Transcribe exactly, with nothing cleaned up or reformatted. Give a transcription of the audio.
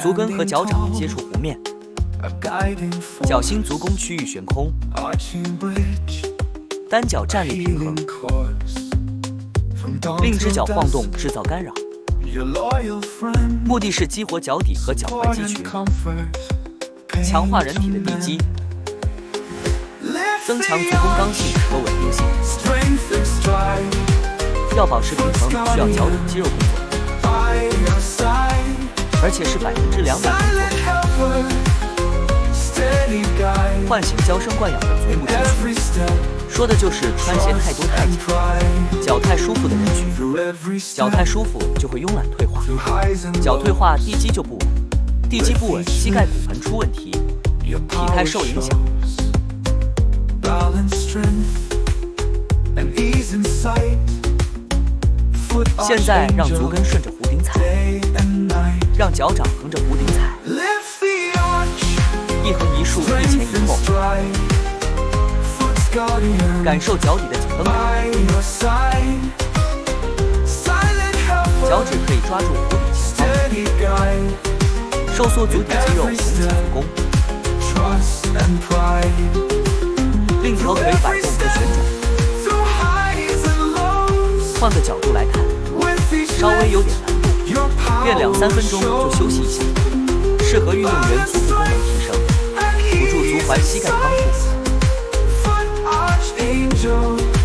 足跟和脚掌接触弧面，脚心足弓区域悬空，单脚站立平衡，另只脚晃动制造干扰，目的是激活脚底和脚踝肌群，强化人体的地基，增强足弓刚性和稳定性。要保持平衡，需要脚底肌肉工作，而且是百分之两百工作。唤醒娇生惯养的足部肌群，说的就是穿鞋太多太紧，脚太舒服的人群。脚太舒服就会慵懒退化，脚退化地基就不稳，地基不稳，膝盖骨盆出问题，体态受影响。现在让足跟顺着弧顶踩，让脚掌横着弧顶踩，一横一竖，一前一后，感受脚底的紧绷感。脚趾可以抓住弧顶前方，收缩足底肌肉，拱起足弓。另一条腿摆动和旋转。换个角度来看，稍微有点难度，练两三分钟就休息一下，适合运动员足部功能提升，辅助足踝膝盖康复。